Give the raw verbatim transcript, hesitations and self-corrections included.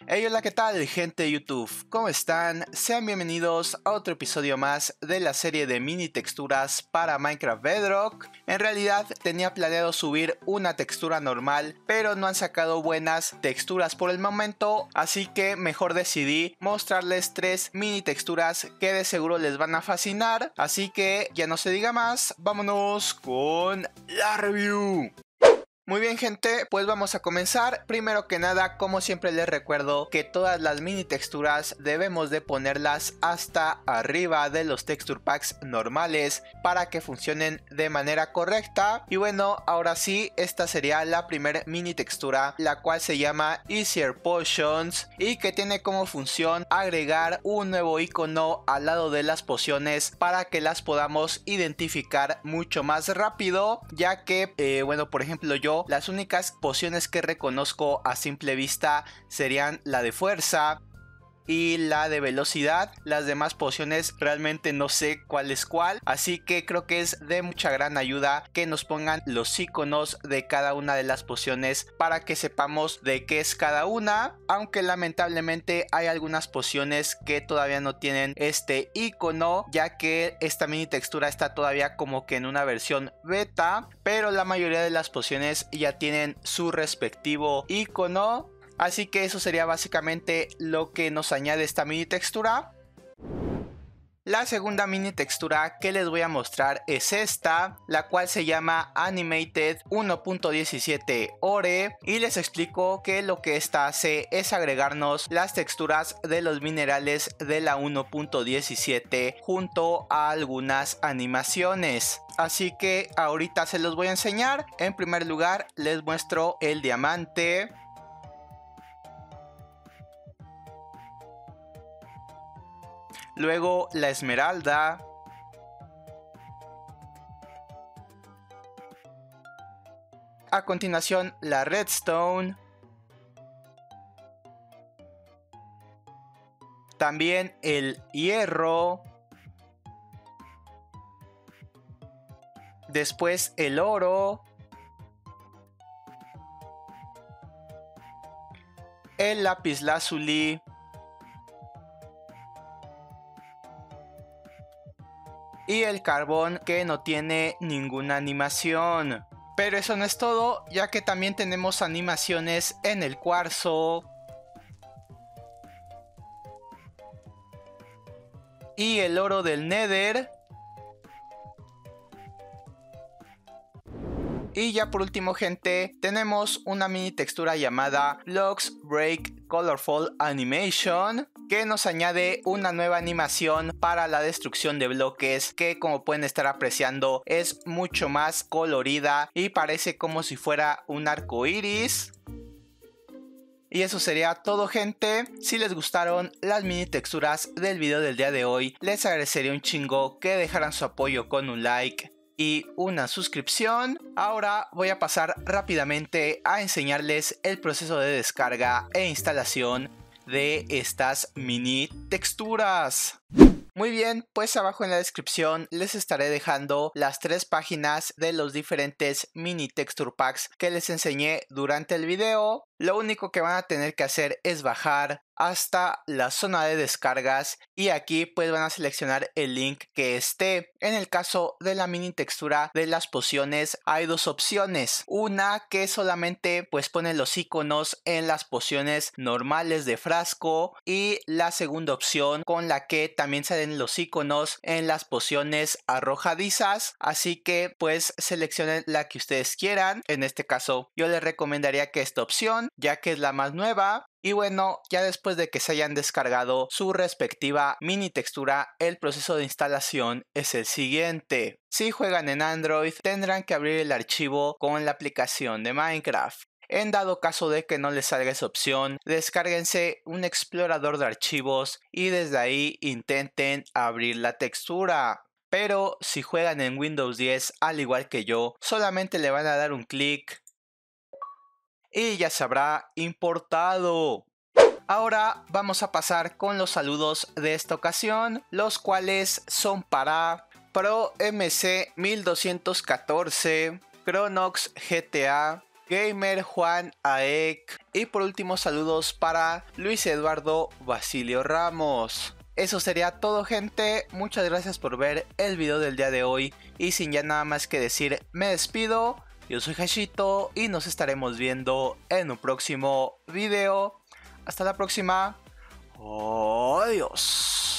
Hey, hola, ¿qué tal, gente de YouTube? ¿Cómo están? Sean bienvenidos a otro episodio más de la serie de mini texturas para Minecraft Bedrock. En realidad tenía planeado subir una textura normal, pero no han sacado buenas texturas por el momento, así que mejor decidí mostrarles tres mini texturas que de seguro les van a fascinar. Así que ya no se diga más, vámonos con la review. Muy bien, gente, pues vamos a comenzar. Primero que nada, como siempre les recuerdo que todas las mini texturas debemos de ponerlas hasta arriba de los texture packs normales para que funcionen de manera correcta. Y bueno, ahora sí, esta sería la primera mini textura, la cual se llama Easier Potions y que tiene como función agregar un nuevo icono al lado de las pociones para que las podamos identificar mucho más rápido, ya que, eh, bueno, por ejemplo, yo las únicas pociones que reconozco a simple vista serían la de fuerza y la de velocidad. Las demás pociones realmente no sé cuál es cuál, así que creo que es de mucha gran ayuda que nos pongan los iconos de cada una de las pociones para que sepamos de qué es cada una, aunque lamentablemente hay algunas pociones que todavía no tienen este icono, ya que esta mini textura está todavía como que en una versión beta, pero la mayoría de las pociones ya tienen su respectivo icono. Así que eso sería básicamente lo que nos añade esta mini textura. La segunda mini textura que les voy a mostrar es esta, la cual se llama Animated uno punto diecisiete Ore, y les explico que lo que esta hace es agregarnos las texturas de los minerales de la uno punto diecisiete junto a algunas animaciones. Así que ahorita se los voy a enseñar. En primer lugar les muestro el diamante. Luego la esmeralda. A continuación la redstone. También el hierro. Después el oro. El lapislázuli. Y el carbón, que no tiene ninguna animación. Pero eso no es todo, ya que también tenemos animaciones en el cuarzo y el oro del Nether. Y ya por último, gente, tenemos una mini textura llamada Blocks Break Colorful Animation, que nos añade una nueva animación para la destrucción de bloques, que como pueden estar apreciando es mucho más colorida y parece como si fuera un arco iris. Y eso sería todo, gente. Si les gustaron las mini texturas del video del día de hoy, les agradecería un chingo que dejaran su apoyo con un like y una suscripción. Ahora voy a pasar rápidamente a enseñarles el proceso de descarga e instalación de estas mini texturas. Muy bien, pues abajo en la descripción les estaré dejando las tres páginas de los diferentes mini texture packs que les enseñé durante el video. Lo único que van a tener que hacer es bajar hasta la zona de descargas y aquí pues van a seleccionar el link que esté. En el caso de la mini textura de las pociones hay dos opciones. Una que solamente pues pone los iconos en las pociones normales de frasco, y la segunda opción con la que también salen los iconos en las pociones arrojadizas. Así que pues seleccionen la que ustedes quieran. En este caso yo les recomendaría que esta opción, ya que es la más nueva. Y bueno, ya después de que se hayan descargado su respectiva mini textura, el proceso de instalación es el siguiente. Si juegan en Android, tendrán que abrir el archivo con la aplicación de Minecraft. En dado caso de que no les salga esa opción, descárguense un explorador de archivos y desde ahí intenten abrir la textura. Pero si juegan en Windows diez, al igual que yo, solamente le van a dar un clic y ya se habrá importado. Ahora vamos a pasar con los saludos de esta ocasión, los cuales son para Pro M C mil doscientos catorce, Cronox G T A, Gamer, Juan, Aek y por último saludos para Luis Eduardo Basilio Ramos. Eso sería todo, gente, muchas gracias por ver el video del día de hoy y sin ya nada más que decir me despido. Yo soy Hashito y nos estaremos viendo en un próximo video. Hasta la próxima. Adiós.